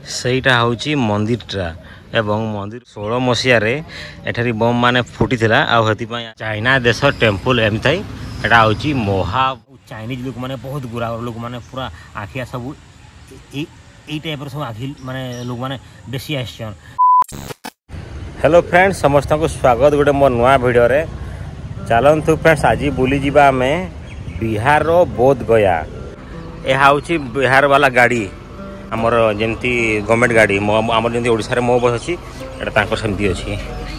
ସେଇଟା ହେଉଛି ମନ୍ଦିରଟା ଏବଂ ମନ୍ଦିର 16 ମସିହାରେ ଏଠାରେ ବମ୍ ମାନେ ଫୁଟିଥିଲା ଆଉ ସେଥିପାଇଁ ଚାଇନା ଦେଶ ଟେମ୍ପଲ ଏମିତି ଥାଏ। ଏଟା ହେଉଛି ଚାଇନିଜ ଲୋକମାନେ ବହୁତ ଗୁରା ଲୋକମାନେ ପୁରା ଆଖିଆ ସବୁ এই টাইপର ସବୁ ଆଖି ମାନେ ଲୋକମାନେ ବେଶୀ ଆସିଛନ୍। हेलो फ्रेंड्स समस्त को स्वागत गोटे मोर नुआ भिडियो रे चलतु फ्रेंड्स आज बुली जीवा आम बिहार बोध गया। यह हूँ बिहार वाला गाड़ी आमर जमी गवर्नमेंट गाड़ी आमर जमी ओडिशा रे मो बस अच्छी सेमती अच्छी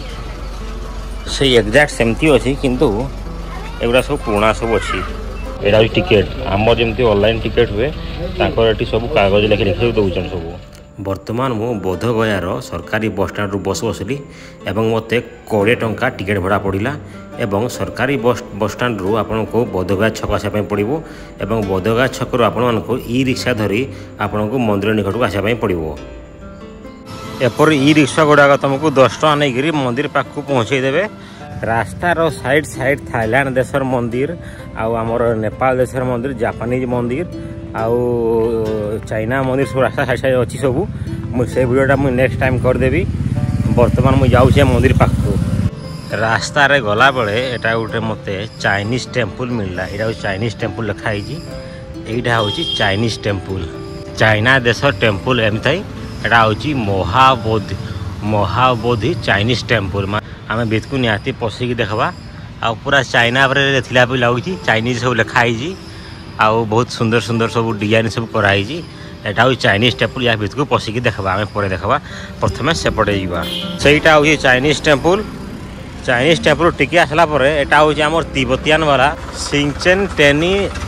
से एक्जाक्ट सेमती अच्छी किंतु एगुड़ा सब पुराना सब अच्छी। यहाँ हूँ टिकेट आमर जमी ऑनलाइन टिकेट हुए ये सब कागज लिखि लिखि दौन सब। बर्तमान मु बोध गयार सरकारी बस स्टैंड रु बस बसली एवं मते 20 टंका टिकेट भड़ा पड़ा एवं सरकारी बस स्टैंड रु आपन को बोध गया छक आसापी पड़ो एवं बोध गया छक आपको ई रिक्शा धरी आपन को मंदिर निकट को आसापी पड़ो। एपर ई रिक्शा गुड़ाक तुमको 10 टका नहीं मंदिर पाक पहुँचे देवे। रास्तार साइड साइड थाईलैंड देशर मंदिर आमर नेपाल देशर मंदिर जापानीज मंदिर आउ चाइना मंदिर सब रास्ता साइड साइड अच्छी सब मुझे वीडियोटा मुझे नेक्स्ट टाइम करदेवी। बर्तमान मुझे जाऊँ मंदिर पाखक रास्तार गला बेले यहाँ गोटे मत चाइनीज टेम्पल मिलला। यहाँ चाइनीज टेम्पल लिखाई यहाँ हूँ चाइनीज टेम्पल चाइना देश टेम्पल एमती यहाँ हूँ महाबोधि चाइनीज टेम्पल। आम भित को निहाती पशिकी देखा आ पूरा चाइना थिला भी लगुच चाइनीज सब लिखाई आउ बहुत सुंदर सुंदर सब डिजाइन सब कराई। यहाँ हूँ चाइनीज टेम्पल या भितर को पशिकी देखा आम पर देखा प्रथम सेपटे जावा सहीटा हूँ चाइनीज टेम्पल टिके आसला यहाँ हूँ आम तिब्बतियान वाला सिंचेन टेनी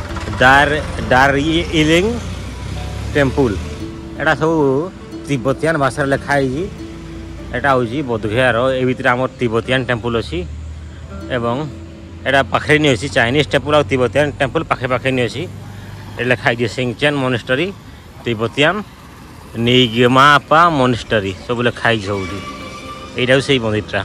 दार्जिलिंग टेम्पल। यहाँ सब तिब्बतियान भाषा लिखाई। यहाँ हूँ बोधगयार ये आम तिब्बतियान टेम्पल अच्छी एवं यहाँ पाखे नहीं अच्छी चाइनीज टेम्पल और तिब्बतियान टेम्पल पाखे पाखे नहीं अच्छी। लिखाई सिंचेन मोनेस्टरी तिब्बतियान निगमापा मोनेस्टरी सब लिखाई सब यहाँ से मंदिरटा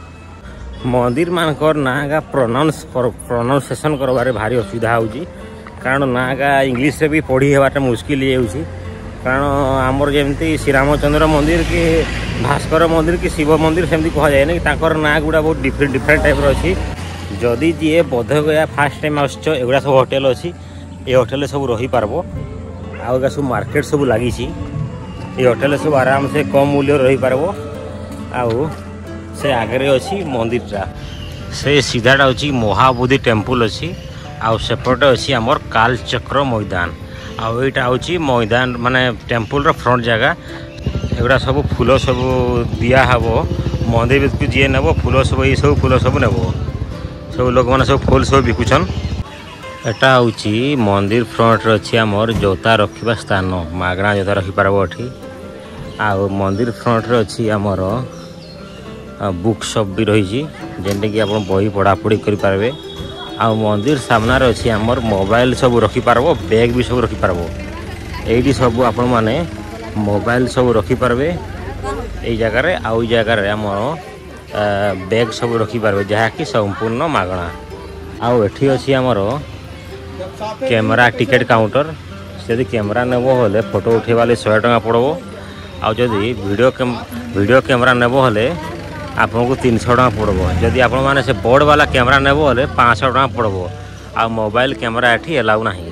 मंदिर मानकर ना का प्रोनाउंसिएशन करबारे भारी असुविधा होउची कारण ना का इंग्लिश रे भी पढ़ी हेबाटा मुश्किल होउची कारण आमर जमी श्रीरामचंद्र मंदिर कि भास्कर मंदिर कि शिव मंदिर सेमती कह जाए ना ना गुड़ा बहुत डिफरेंट टाइप अच्छी। जदि जी बोध गया फास्ट टाइम आगुड़ा सब होटेल अच्छी ये होटेल सब रही पारबो आउ सब मार्केट सब लगी ये होटेल सब आराम से कम मूल्य रही पारबो आउ से आगे अच्छी मंदिरटा से सीधाटा अच्छी महाबोधि टेम्पल अच्छी आउ सेपटे अच्छी आमर कालचक्र मैदान आउ यहाँ हूँ मैदान माने टेम्पल फ्रंट जगह एगुड़ा सब फूल सब दिया हम मंदिर को जी नेब फूल सब ये सब फूल सब नेब सब लोक मैंने सब फूल सब बिकुछन। एटा हूँ मंदिर फ्रंट अच्छी आमर जोता रखा स्थान मागणा जोता रखिपारब एठी आउ मंदिर फ्रंट अच्छी आमर बुक शॉप भी रही जेनटे कि आप बही पढ़ापढ़ी करें आउ मंदिर सामने अच्छी आमर मोबाइल सब रखिपारब बैग भी सब रखिपारब ये सब आपण मैंने मोबाइल सब रखिपारे ये जगार आउ जगार आमर बैग सब रखिपारे जहाँकि संपूर्ण मागणा आउ एठी अच्छी आमर कैमरा टिकेट काउंटर यदि कैमरा नेब हेले फोटो उठेवा 100 टका पड़ो आउ जदि वीडियो कैमरा नेब हेले आपको 300 टका पड़ो जदि आपण माने से बोर्ड वाला कैमरा नेब हेले 500 टका पड़ो आ मोबाइल कैमरा एठी अलाउ नाही।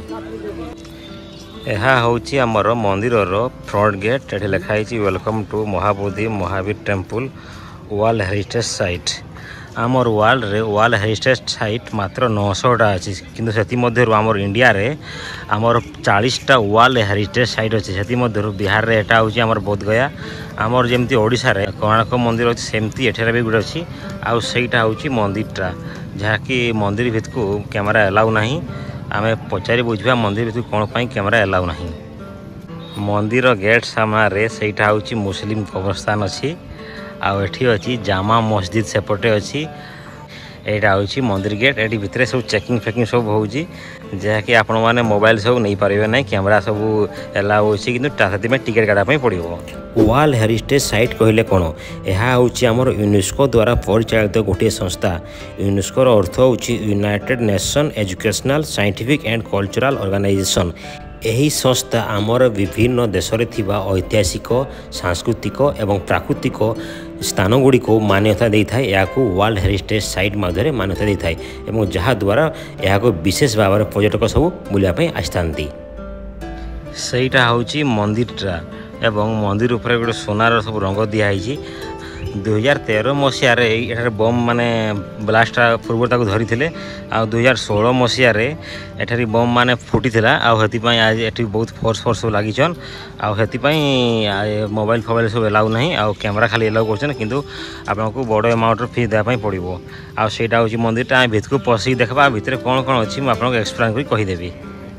यह हूँ आमर मंदिर फ्रंट गेट ये लिखाई welcome to Mahabodhi Mahavir temple world heritage site. आमर वर्ल्ड हेरिटेज साइट मात्र 900टा अच्छी किंतु से आमर इंडिया रे आमर 40टा वर्ल्ड हेरिटेज साइट अच्छी से बिहार रे एटा हूँ आमर बोध गया आमर जमी ओडिशा रे कोणार्क मंदिर अच्छी सेमती एठार भी गोटे अच्छी आउ सहीटा हूँ मंदिरटा जहाँकि मंदिर भितर को कैमरा अलाउ नहीं। आमे पचारि बुझा मंदिर भितर कौन पाई कैमरा अलाउ नहीं। मंदिर गेट सामने सहीटा हूँ मुस्लिम कब्रस्तान अच्छी आउ एठी अच्छी जामा मस्जिद सेपटे अच्छी यहाँ हूँ मंदिर गेट ये भितर सब चेकिंग फेकिंग सब हो जहाँकि आपण मैंने मोबाइल सब नहीं पारे ना कैमरा सब एलाउ अच्छी कि टिकेट काटापी पड़ो। वर्ल्ड हेरिटेज साइट कहले कौन यह हूँ आमर यूनेस्को द्वारा परिचालित गोटे संस्था। यूनेस्कोर अर्थ हूँ United Nation educational scientific and cultural organisation ଏହି ସଂସ୍ଥା ଆମର ବିଭିନ୍ନ ଦେଶରେ ଥିବା ଐତିହାସିକ ସାଂସ୍କୃତିକ ଏବଂ ପ୍ରାକୃତିକ ସ୍ଥାନଗୁଡ଼ିକୁ ମାନ୍ୟତା ଦେଇଥାଏ। ଏହାକୁ ୱାର୍ଲଡ ହେରିଟେଜ୍ ସାଇଟ୍ ମଧ୍ୟରେ ମାନ୍ୟତା ଦେଇଥାଏ ଏବଂ ଯାହାଦ୍ୱାରା ଏହାକୁ ବିଶେଷ ଭାବରେ ପର୍ଯ୍ୟଟକ ସବୁ ବୁଲିବା ପାଇଁ ଆସିଥାନ୍ତି। ସେଇଟା ହେଉଛି ମନ୍ଦିରଟା ଏବଂ ମନ୍ଦିର ଉପରେ ଗୋଟେ ସୁନାର ସବୁ ରଙ୍ଗ ଦିଆହେଇଛି। 2013 ମସିହାରେ ଏଠାରେ ବମ୍ ମାନେ ବ୍ଲାଷ୍ଟଟା ପୂର୍ବରୁ ତାକୁ ଧରିଥିଲେ ଆଉ 2016 ମସିହାରେ ଏଠାରେ ବମ୍ ମାନେ ଫୁଟିଥିଲା ଆଉ ସେଥିପାଇଁ ଆଜି ଏଠି ବହୁତ ଫୋର୍ସ ସବୁ ଲାଗିଛନ୍ ଆଉ ସେଥିପାଇଁ ମୋବାଇଲ ଫୋବାଇଲ ସବୁ ଏଲାଉ ନାହିଁ ଆଉ କ୍ୟାମେରା ଖାଲି ଏଲାଉ କରୁଛନ୍ କିନ୍ତୁ ଆପଣଙ୍କୁ ବଡ଼ ଆମାଉଣ୍ଟର ଫି ଦେବା ପାଇଁ ପଡ଼ିବ। ଆଉ ସେଇଟା ହେଉଛି ମନ୍ଦିରଟା ଆମେ ଭିତରକୁ ପଶିକି ଦେଖିବା ଭିତରେ କ'ଣ କ'ଣ ଅଛି ମୁଁ ଆପଣଙ୍କୁ ଏକ୍ସପ୍ଲେନ୍ କରି କହିଦେବି।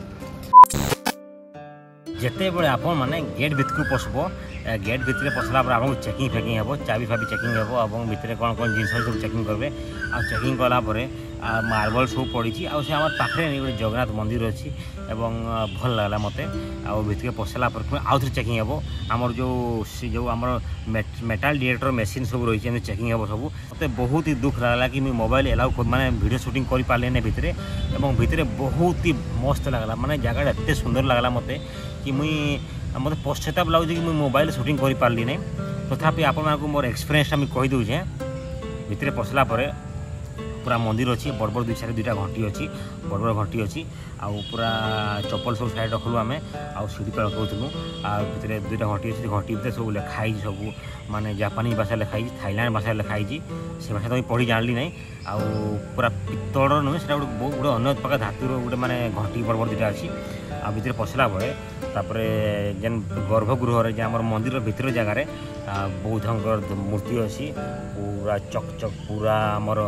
ଯେତେବେଳେ ଆପଣମାନେ ଗେଟ୍ ଭିତରକୁ ପଶିବ गेट भितर पसला आपको चेकिंग फेकिंग हे चाबी फाबी चेकिंग हे और भितर कौन कौन जिन सब चेकिंग करेंगे आ चेकिंग कलापर मार्बल सब पड़ी से आम पाखे गोटे जगन्नाथ मंदिर अच्छी भल लगला मत आर पसला आउ थे चेकिंग हे आमर जो आम मेटाल डिटेक्टर मेसीन सब रही चेकिंग हे सब मत बहुत ही दुख लगला कि मुझे मोबाइल एलाउ माने वीडियो शूटिंग कर पारे ना भितर भितर बहुत ही मस्त लगला माने जगह एत सुंदर लगला मत कि मुई मत पश्चाताप लगे कि मुझे मोबाइल शूटिंग कर पारि ना तथापि आपण मोर एक्सपीरियंसटा मुझे कहीदे भितर पसला पूरा मंदिर अच्छी बड़ बड़ दुईटा घंटी अच्छी बड़ बड़ घंटी अच्छी आउ पूरा चप्पल सब साइड रखलु आम आ सीढ़ी पे रखुलु भितर दुईटा घंटी अच्छी घंटी भितर सब लिखाई सब माने जापानी भाषा लिखाई थाईलैंड भाषा लिखाई से भाषा तो मुझे पढ़ी जानी ना आउ पूरा पित्तल नुहे से गोटे अन्य प्रकार धातुर गोटे माने घंटी बड़ बड़ दुईटा अच्छी आ भितर पसला तापरे जेन गर्भगृह जे आम मंदिर भितर जगार बौद्धंकर मूर्ति अच्छी पूरा चक पूरा आमर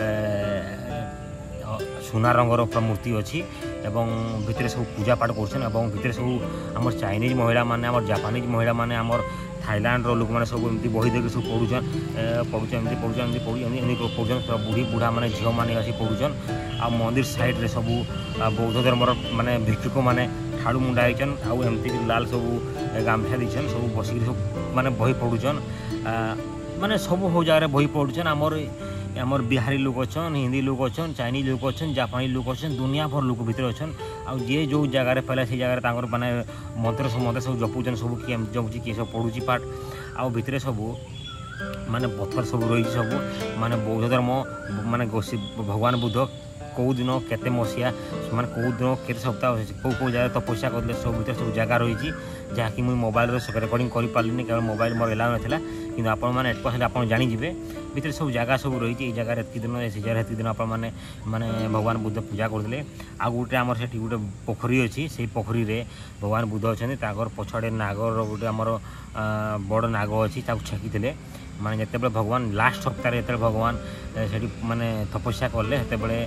सुना रंगर पूरा मूर्ति अच्छी एवं भितर सब पूजा पाठ कर भितर सब आम चाइनीज महिला माने आम जापानीज महिला माने आम थाईलैंड लोक मैंने सब एमती बही देकर सब पढ़ुचन पूरा बुढ़ी बुढ़ा माने झील मैंने आसी पढ़ुचन आ मंदिर साइड रे सब बौद्ध धर्म माने भिक्षुक मैंने ठाड़ू मुंडा होचन आउ एमती लाल सब गामछा दीछन सब बसिक सब माने बही पढ़ुचन माने सब हो जगह बही पढ़ुचन आमर बिहारी लोक अच्छन हिंदी लोक अच्छन चाइनीज लोक अच्छन जापानी लोक अच्छन दुनिया भर लोक भितर अच्छन आ जे जो जगार पहले से जगह माने मंत्र सब जपुचन सब किए जपुची किए सब पढ़ुची पाठ आ भितर सब माने पत्थर सब रही सब माने बौद्ध धर्म माने भगवान बुद्ध कौ दिन केते मसीहा माने कौ दिन केते सप्ताह कौ जगह तपस्या करते सब भितर सब जगह रही जहाँकि मुझे मोबाइल रेकर्डिंग कर पारि केवल मोबाइल मोर एलाउ नाला कि आपण मैंने पहले आप जानीजे भितर सब जगह सब रही जगह एत दिन से जगह एत दिन आप माने भगवान बुद्ध पूजा करते आ गोटे आमर से गोटे पोखरी अच्छी से पोखरी रे भगवान बुद्ध अच्छा पछाड़े नागर गोटे आमर बड़ नाग अच्छी छेकी माने जिते भगवान लास्ट सप्ताह जो भगवान से माने तपस्या कले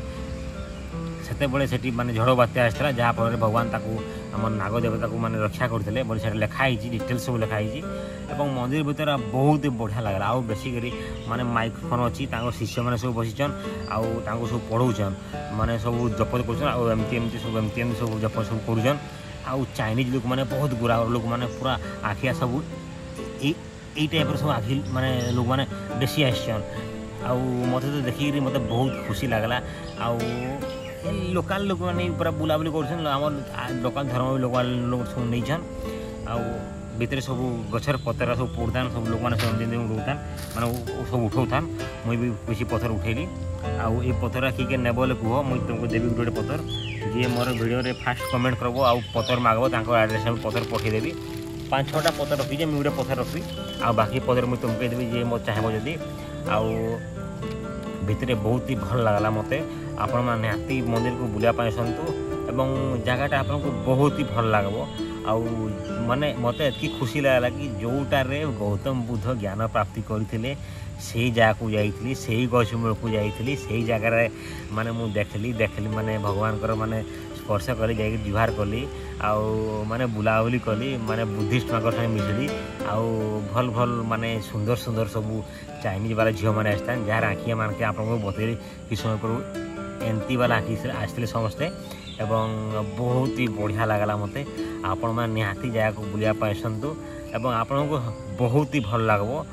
से माने झड़ बात्या आसला जहाँफल भगवान आम नाग देवता को माने रक्षा करते बोली लिखाई डिटेल्स सब लिखाई मंदिर भीतर बहुत बढ़िया लगला आउ बेसिकरी माने माइक्रोफोन अच्छी शिष्य मैंने सब बसीचन आउ सब पढ़ौन माने सब जप करमती सब जप सब करुचन आउ चाइनीज लोक मैंने बहुत गुरा लोक मैंने पूरा आखिया सब यही टाइप सब आखि माने लोक मैंने बेसी आसन आउ मत तो देखिक मत बहुत खुशी लगला आउ लोकाल लोक मैंने पूरा बुलाबुली कर लोकाल धर्म लोक सब नहींछन आउ भितर सब गछर पतर सब पड़तान सब लोक मैंने सब रोतान मैंने सब उठाऊतान मुई भी किसी पत्थर उठेली आउ ये पत्थर किए नेब बोले कह मुझे तुमको देवी गोटे पत्थर जी मोर वीडियो फास्ट कमेंट करब आउ पत्थर मागब एड्रेस पत्थर पठेदेवी 5-6टा पत्थर रखी मुझे गोटे पत्थर रखी आ बाकी पत्थर मुझे तुमको देवी जी मो चाहब जदि आउ भितर बहुत ही भल लगला मत आपण मैंने हाथी मंदिर को बुलापी आसतु एवं जगहटा आपको बहुत ही भल लगब आउ माने मत एतकी खुशी लगला कि जोटार गौतम बुद्ध ज्ञान प्राप्ति करते से जगह को जाइली से गछमूल को जाइली से जगार माने मु देखली माने भगवान माने स्पर्श कली जा जुहार कली आउ माने बुलाबुली कली माने बुद्धिस्ट संगे मिसली आउ भल भल माने सुंदर सुंदर सब चाइनीज वाला झील मैंने आसता जार आँखिया मानके आपको बतैली कि समय पर एमती वाला आँखि आसते समस्ते एवं बहुत ही बढ़िया लगला मत आपण मैंने निहाती जगह को बुलापी आसतु एवं आपण को बहुत ही भल लगब।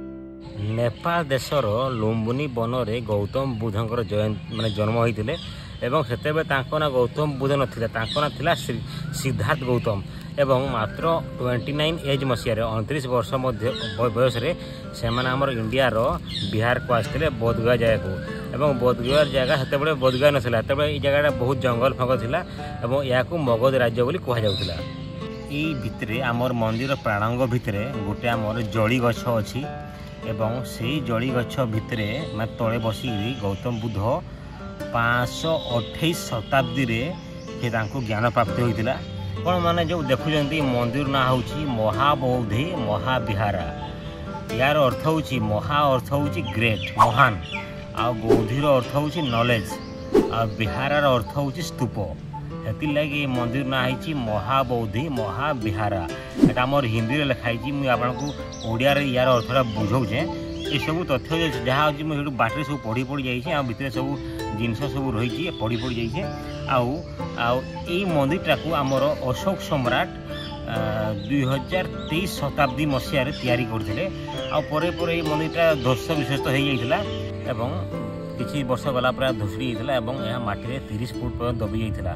नेपाल देशर लुम्बिनी वन में गौतम बुद्धंकर जयंती माने जन्म होते एवं सेतेबेले तांको ना गौतम बुद्ध नथिला तांको ना थिला सिद्धार्थ गौतम एवं मात्र 29 एज मसीह 29 वर्ष बयस से इंडिया रो बिहार को आसते बोध गया जगह को एवं बोध गया जगह से बोध गया नाला ये जगह बहुत जंगल फंगल थिला एवं या मगध राज्य बोली कह जाउथिला। ई भितरे आमर मंदिर प्राणांग भितरे गोटे आमर जड़ी गछ अछि एवं से जड़ी गछ भितरे मैं तले बसी गौतम बुद्ध 528 शताब्दी रे से ज्ञान प्राप्त होता कौन मैंने जो देखुं मंदिर ना हूँ महाबोधि महाविहारा यार अर्थ हूँ महा अर्थ हूँ ग्रेट महान आ बौद्धि अर्थ हूँ नॉलेज आ विहारार अर्थ हूँ स्तूप से लगे मंदिर ना है महाबोधि महाविहारा एटा मोर हिंदी में लिखाई मुझे आपको ओडिया यार अर्थटा बुझाऊे ये सब तथ्य जहाँ अच्छी मुझे बाटे सब पढ़ी पढ़ी जाइए भितर सब जिनस सब रही पढ़ी पढ़ी जाइए मंदिरटा को आमर अशोक सम्राट 2023 शताब्दी मसीह तैयारी करते पर मंदिरटा ध्वस्त विश्वस्त हो जाता एवं किसी वर्ष गला पर धुसड़ी जाता यह माटी 30 फुट पर्यंत दबी जाता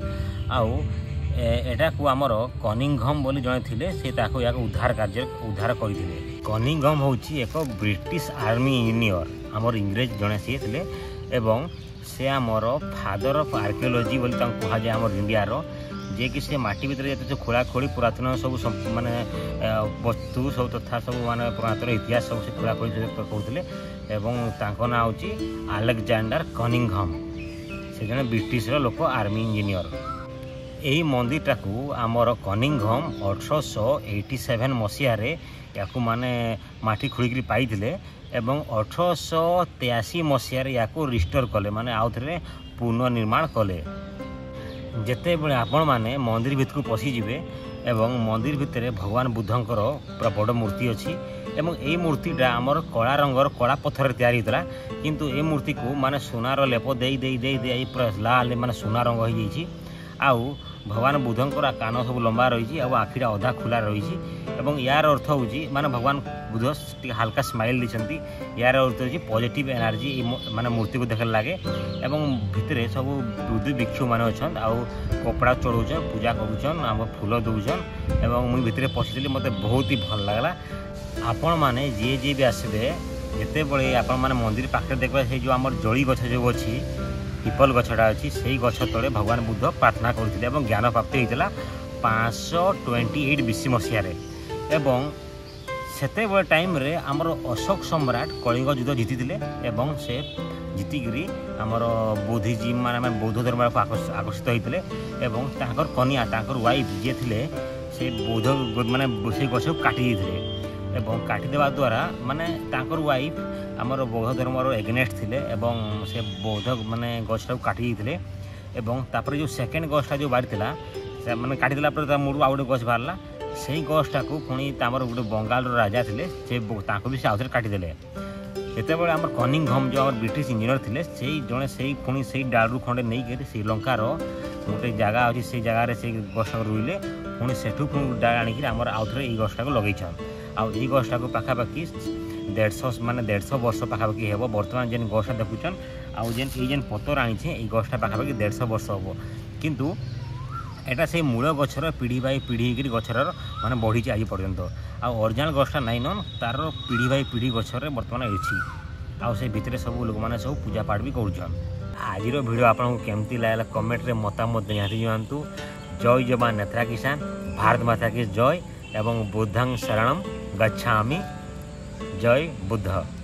एटा को आमर कनिंघम बोली जड़े थे से उद्धार कार्य उद्धार करते कनिंघम हूँ एक ब्रिटिश आर्मी इंजीनियर आमर इंग्रेज जड़े सी थे एवं से आमर फादर ऑफ आर्कियोलॉजी बोली कह जाए आमर इंडिया रो जे कि से माटी भीतर जो खोला खोली पुरातन सब माने वस्तु सब तथा सब माने पुरातन इतिहास सब से खोला खोली कहते एवं तांको ना हूँ अलेक्जेंडर कनिंघम से जने ब्रिटिश लोक आर्मी इंजीनियर यही मंदिरटा को आमर कनिंघम 1887 मसीह या माने माटी खोलिक पाई एवं 1883 मसीह या रिस्टोर कले माने आउ थे पुनर्निर्माण कले जिते बड़े आपण मैंने मंदिर भितर को पशिजे एवं मंदिर भितर भगवान बुद्धंकर पूरा बड़ मूर्ति अच्छी एवं ये मूर्तिटा आमर कला रंगर कला पत्थर तैयारी होता किंतु ये मूर्ति को माने सोनार लेप दे पूरा लाल माने सोना रंग हो जाइए आउ भगवान बुद्धंकर कान सब लंबा रही आखिटा अधा खुला रही यार अर्थ हूँ माने भगवान बुद्ध हल्का स्माइल देती यार अर्थ हूँ पॉजिटिव एनर्जी माने मूर्ति को देखने लगे एवं भितर सब बुद्धि भिक्षु मैंने अच्छा कपड़ा चढ़ाऊन पूजा करुन आम फूल दौन एवं मुझे भितर पशिली मत बहुत ही भल लगला आपण मैंने जी भी आसबे जिते बड़े आपण मैंने मंदिर पाखे देखा से जो आम जड़ी गछ जो अच्छी पिपल गछटा अच्छी से गछ तले भगवान बुद्ध प्रार्थना करते ज्ञान प्राप्ति होता 528 बीसी मसीह एवं सेते बड़े टाइम रे आमर अशोक सम्राट कलिंग युद्ध जीति से जीतिकी आमर बोधिजीम माने बौद्ध धर्म को आकर्षित होते कन्या वाइफ जी थे से बौद्ध माने से गछ को काटी काटिदेवा द्वारा माने वाइफ आमर बौद्ध धर्म एगेनेस्ट थे से बौद्ध माने गछटा काटी तापर जो सेकेंड गछटा जो बाहरी मैंने काटिदेला मुड़ आउ गोटे गछ बाहरला से गछटा को पुणी गोटे बंगाल राजा थे से भी से आउ काटिदेले जिते बड़े आम कनिंघम जो आम ब्रिटिश इंजीनियर थे से जड़े से पुणी से डालू खंडे नहीं कर श्रीलंकार गोटे जगह अच्छी से जगार से गछटा रुईले पुणी सेठू पुणी डाल आणिक आउ थे ये गछटा को लगे आई गछटा को पाखापाखि 150 माने 150 वर्ष पाखापाखि हे बर्तमान जेन गछटा देखुचन आउ जेन पतर आनी ये गछटा पाखापाखि 150 वर्ष हम किंतु एटा से मूल गछर पीढ़ी बाई पीढ़ी गछर माने बढ़ी आज पर्यंत आरिजिनाल गछटा नाइन तार पीढ़ी बाई पीढ़ी गछर बर्तमान अच्छी आउ से भितर सब लोक मैंने सब पूजा पाठ भी करुछन। आज वीडियो आपको केमती लागला कमेंट रे मतामत निहाती दियंतु। जय जवान नेत्रा किसान भारत माता की जय एवं बुद्धं शरणं गच्छामि। जय बुद्ध।